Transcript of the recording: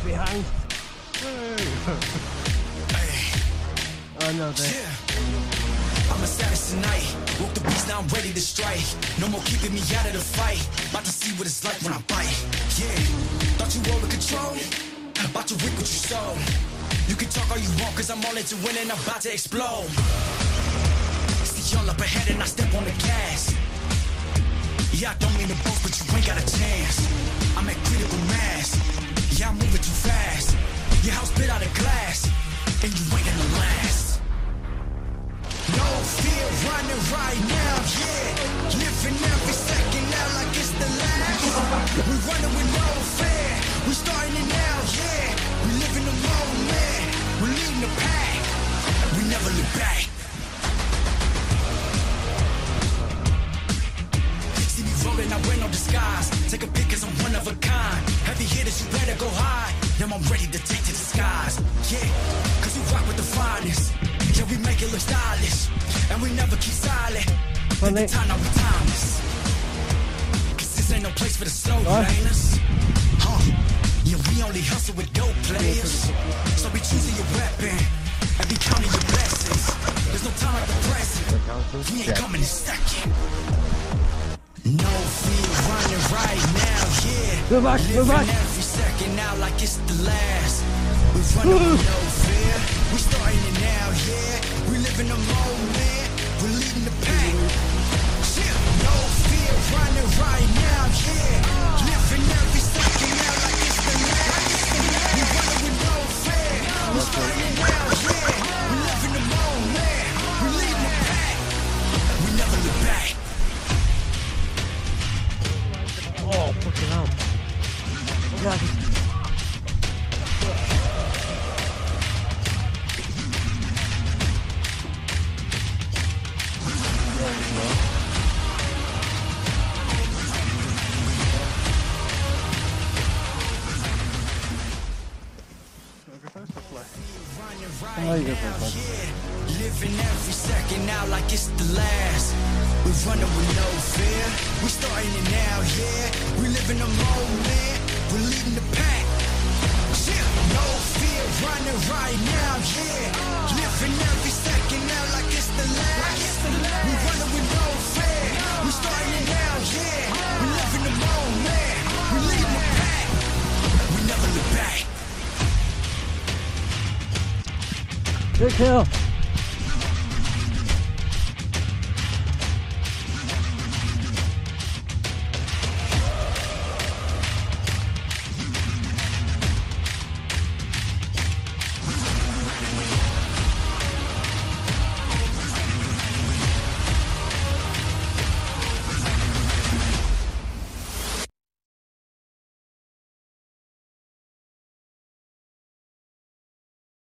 behind. Oh no, there. I'm a savage tonight. Woke the beast, now I'm ready to strike. No more keeping me out of the fight. About to see what it's like when I bite. Yeah, thought you all in control. About to reap what you sow. You can talk all you want, cause I'm all into winning. I'm about to explode. See y'all up ahead and I step on the gas. Yeah, I don't mean to boast, but you ain't got a chance. I'm at critical mass. Yeah, I'm moving too fast. Your house bit out of glass, and you ain't gonna last. No fear running right now, yeah. Living every second now like it's the last. We running with no fear. We starting it now, yeah. We live in the moment. We leading the pack. We never look back. See me rolling, I wear no disguise. Take a pic cause I'm one of a kind. Heavy hitters, you better go high. Now I'm ready to take to the skies. Yeah, cause we rock with the finest. Yeah, we make it look stylish. And we never keep silent. At the time, now we timeless. Cause this ain't no place for the slow laners. Yeah, we only hustle with dope players. So be choosing your weapon and be counting your blessings. There's no time like the present. We ain't coming in second. No fear running right now, yeah. Go back, go back. Living every second now like it's the last. We running with no fear. We starting it now, yeah. We live in the moment. We're leading the pack. Yeah. No fear running right now, yeah. Living every second now like it's the last. We running with no fear. We starting it now, yeah. We live in the moment. We're leading the pack. We never look back. Oh, fucking hell. God. Living every second now like it's the last. We're running with no fear. We starting it now, yeah. We live in the moment. We're leading the pack. Yeah. No fear running right now, yeah. Living every second now like it's the last. We running with no fear. We starting it now, yeah. We live in the moment. We leading the pack. We never look back. Good kill.